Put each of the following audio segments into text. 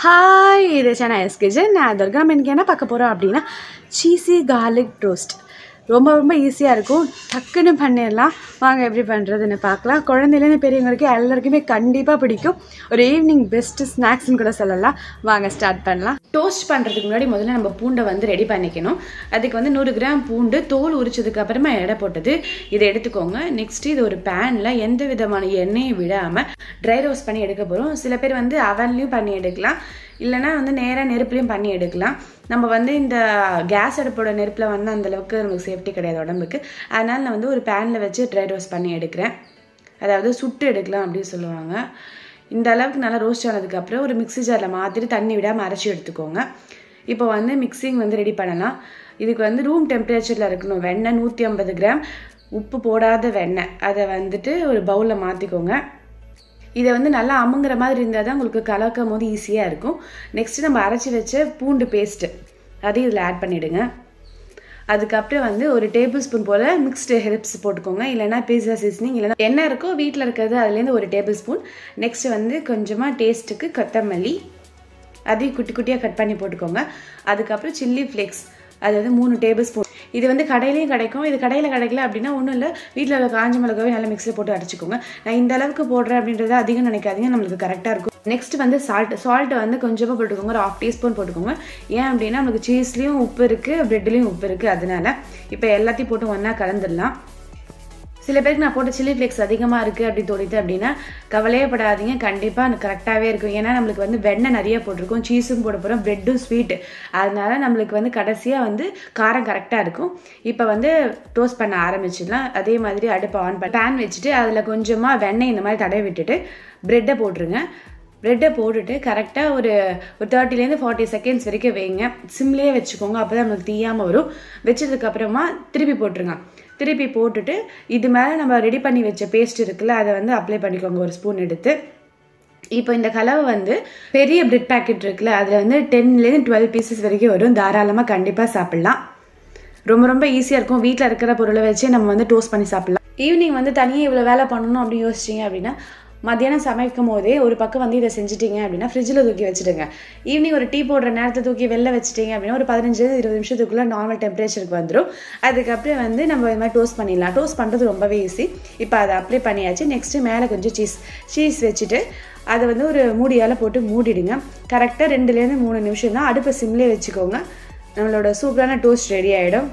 Hi, இது channel எஸ்கிஜன். நான் துர்கா இன்னைக்கு என்ன பார்க்க போகிறோம் அப்படின்னா சீஸி கார்லிக் டோஸ்ட். ரொம்ப ஈஸியாக இருக்கும், டக்குன்னு பண்ணிடலாம். வாங்க எப்படி பண்ணுறதுன்னு பார்க்கலாம். குழந்தையிலேருந்து பெரியவங்க வரைக்கும் எல்லாருக்குமே கண்டிப்பாக பிடிக்கும். ஒரு ஈவினிங் பெஸ்ட்டு ஸ்நாக்ஸ்ன்னு கூட சொல்லலாம். வாங்க ஸ்டார்ட் பண்ணலாம். டோஸ்ட் பண்ணுறதுக்கு முன்னாடி முதல்ல நம்ம பூண்டை வந்து ரெடி பண்ணிக்கணும். அதுக்கு வந்து 100 கிராம் பூண்டு தோல் உரிச்சதுக்கு அப்புறமா எடை போட்டது இதை எடுத்துக்கோங்க. நெக்ஸ்ட்டு இது ஒரு பேனில் எந்த விதமான எண்ணெயும் விடாமல் ட்ரை ரோஸ்ட் பண்ணி எடுக்க போகிறோம். சில பேர் வந்து அவன்லேயும் பண்ணி எடுக்கலாம், இல்லைனா வந்து நேராக நெருப்புலையும் பண்ணி எடுக்கலாம். நம்ம வந்து இந்த கேஸ் அடுப்போட நெருப்பில் வந்து அந்தளவுக்கு நமக்கு சேஃப்டி கிடையாது உடம்புக்கு. அதனால் நான் வந்து ஒரு பேனில் வச்சு ட்ரை ரோஸ்ட் பண்ணி எடுக்கிறேன். அதாவது சுட்டு எடுக்கலாம் அப்படின்னு சொல்லுவாங்க. இந்த அளவுக்கு நல்லா ரோஸ்ட் ஆனதுக்கப்புறம் ஒரு மிக்ஸி ஜாரில் மாற்றிட்டு தண்ணி விடாமல் அரைச்சி எடுத்துக்கோங்க. இப்போ வந்து மிக்சிங் வந்து ரெடி பண்ணலாம். இதுக்கு வந்து ரூம் டெம்பரேச்சரில் இருக்கணும். வெண்ணெய் 150 கிராம், உப்பு போடாத வெண்ணெய், அதை வந்துட்டு ஒரு பவுலில் மாற்றிக்கோங்க. இதை வந்து நல்லா அமுங்குற மாதிரி இருந்தால் தான் உங்களுக்கு கலக்கும் போது ஈஸியாக இருக்கும். நெக்ஸ்ட்டு நம்ம அரைச்சி வச்ச பூண்டு பேஸ்ட்டு அதையும் இதில் ஆட் பண்ணிவிடுங்க. அதுக்கப்புறம் வந்து ஒரு டேபிள் ஸ்பூன் போல் மிக்ஸ்டு ஹெர்ப்ஸ் போட்டுக்கோங்க, இல்லைனா பீஸா சீசனிங், இல்லைனா என்ன இருக்கோ வீட்டில் இருக்கிறது அதுலேருந்து ஒரு டேபிள் ஸ்பூன். நெக்ஸ்ட்டு வந்து கொஞ்சமாக டேஸ்ட்டுக்கு கொத்தமல்லி, அதையும் குட்டி குட்டியாக கட் பண்ணி போட்டுக்கோங்க. அதுக்கப்புறம் சில்லி ஃப்ளேக்ஸ், அது வந்து 3 டேபிள் ஸ்பூன். இது வந்து கடையிலையும் கிடைக்கும். இது கடையில் கிடைக்கல அப்படின்னா ஒன்றும் இல்லை, வீட்டில் உள்ள காஞ்ச மிளகாவே நல்லா மிக்ஸில் போட்டு அரைச்சிக்கோங்க. நான் இந்த அளவுக்கு போடுறேன் அப்படின்றத அதிகம் நினைக்காதீங்க, நம்மளுக்கு கரெக்டாக இருக்கும். நெக்ஸ்ட் வந்து சால்ட்டை வந்து கொஞ்சமாக போட்டுக்கோங்க, ஒரு 1/2 டீஸ்பூன் போட்டுக்கோங்க. ஏன் அப்படின்னா நமக்கு சீஸ்லேயும் உப்பு இருக்குது, ப்ரெட்லேயும் உப்பு இருக்குது. அதனால இப்போ எல்லாத்தையும் போட்டு ஒன்றா கலந்துடலாம். சில பேருக்கு நான் போட்ட சில்லி ஃப்ளேக்ஸ் அதிகமாக இருக்குது அப்படி தோணிது அப்படின்னா கவலையே படாதீங்க, கண்டிப்பாக கரெக்டாகவே இருக்கும். ஏன்னா நம்மளுக்கு வந்து வெண்ணெய் நிறைய போட்டிருக்கும், சீஸும் போட போகிறோம், ப்ரெட்டும் ஸ்வீட்டு, அதனால நம்மளுக்கு வந்து கடைசியாக வந்து காரம் கரெக்டாக இருக்கும். இப்போ வந்து டோஸ்ட் பண்ண ஆரம்பிச்சிடலாம். அதே மாதிரி அடுப்பை ஆன் பண்ணி பேன் வச்சுட்டு அதில் கொஞ்சமாக வெண்ணெய் இந்த மாதிரி தடவி விட்டுட்டு ப்ரெட்டை போட்டுருங்க. ப்ரெட்டை போட்டுட்டு கரெக்டாக ஒரு 30 to 40 செகண்ட்ஸ் வரைக்கும் வைங்க. சிம்லேயே வச்சுக்கோங்க, அப்போ தான் நம்மளுக்கு தீயாமல் வரும். வச்சதுக்கப்புறமா திருப்பி போட்டுருங்க. திருப்பி போட்டுட்டு இது மேலே நம்ம ரெடி பண்ணி வச்ச பேஸ்ட் இருக்குல்ல, அதை வந்து அப்ளை பண்ணிக்கோங்க ஒரு ஸ்பூன் எடுத்து. இப்போ இந்த கலவை வந்து பெரிய பிரெட் பேக்கெட் இருக்குல்ல, அதில் வந்து 10 to 12 பீசஸ் வரைக்கும் வரும். தாராளமாக கண்டிப்பாக சாப்பிட்லாம். ரொம்ப ஈஸியாக இருக்கும். வீட்டில் இருக்கிற பொருளை வச்சு நம்ம வந்து டோஸ்ட் பண்ணி சாப்பிட்லாம். ஈவினிங் வந்து தனியாக இவ்வளோ வேலை பண்ணணும் அப்படின்னு யோசிச்சிங்க அப்படின்னா மத்தியானம் சமைக்கும் போதே ஒரு பக்கம் வந்து இதை செஞ்சுட்டீங்க அப்படின்னா ஃப்ரிட்ஜில் தூக்கி வச்சுடுங்க. ஈவினிங் ஒரு டீ போடுற நேரத்தை தூக்கி வெளில வச்சுட்டீங்க அப்படின்னா ஒரு 15-20 நிமிஷத்துக்குள்ளே நார்மல் டெம்பரேச்சருக்கு வந்துடும். அதுக்கப்புறம் வந்து நம்ம இது மாதிரி டோஸ்ட் பண்ணிடலாம். டோஸ்ட் பண்ணுறது ரொம்பவே ஈஸி. இப்போ அதை அப்ளை பண்ணியாச்சு. நெக்ஸ்ட்டு மேலே கொஞ்சம் சீஸ் வச்சுட்டு அதை வந்து ஒரு மூடியால் போட்டு மூடிடுங்க. கரெக்டாக 2 to 3 நிமிஷம் தான். அடுப்பை சிம்லேயே வச்சுக்கோங்க. நம்மளோட சூப்பரான டோஸ்ட் ரெடி ஆகிடும்.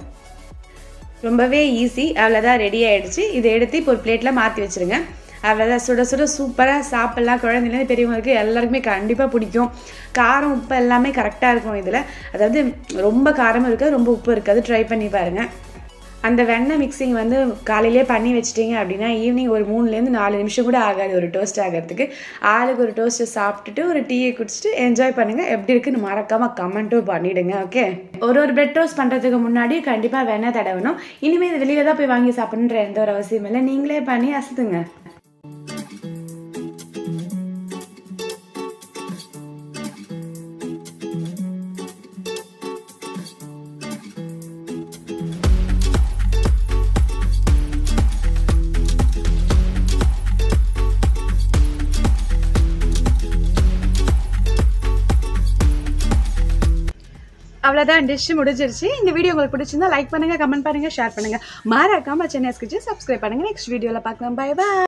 ரொம்பவே ஈஸி. அவ்வளோதான், ரெடி ஆகிடுச்சு. இதை எடுத்து இப்போ ஒரு பிளேட்டில் மாற்றி வச்சுருங்க. அவ்வளோதான், சுட சூப்பராக சாப்பிட்லாம். குழந்தைலேருந்து பெரியவங்களுக்கு எல்லாருக்குமே கண்டிப்பாக பிடிக்கும். காரம் உப்பு எல்லாமே கரெக்டாக இருக்கும் இதில். அதாவது ரொம்ப காரமும் இருக்காது, ரொம்ப உப்பு இருக்காது. ட்ரை பண்ணி பாருங்கள். அந்த வெண்ணெய் மிக்சிங் வந்து காலையிலே பண்ணி வச்சிட்டிங்க அப்படின்னா ஈவினிங் ஒரு 3 to 4 நிமிஷம் கூட ஆகாது ஒரு டோஸ்ட் ஆகிறதுக்கு. ஆளுக்கு ஒரு டோஸ்ட்டை சாப்பிட்டுட்டு ஒரு டீயை குடிச்சிட்டு என்ஜாய் பண்ணுங்கள். எப்படி இருக்குன்னு மறக்காமல் கமெண்ட்டும் பண்ணிவிடுங்க. ஓகே, ஒரு பிரெட் டோஸ்ட் பண்ணுறதுக்கு முன்னாடி கண்டிப்பாக வெண்ணெய் தடவணும். இனிமேல் இது வெளியில் தான் போய் வாங்கி சாப்பிடணுன்ற எந்த ஒரு அவசியம் இல்லை, நீங்களே பண்ணி அசத்துங்க. அவ்வளோதான், டிஷ் முடிஞ்சிருச்சு. இந்த வீடியோ உங்களுக்கு பிடிச்சிருந்தா லைக் பண்ணுங்கள், கமெண்ட் பண்ணுங்கள், ஷேர் பண்ணுங்கள். மறக்காம சென்னை எஸ்கிஜன் சப்ஸ்கிரைப் பண்ணுங்கள். நெக்ஸ்ட் வீடியோவில் பார்க்கலாம். பை.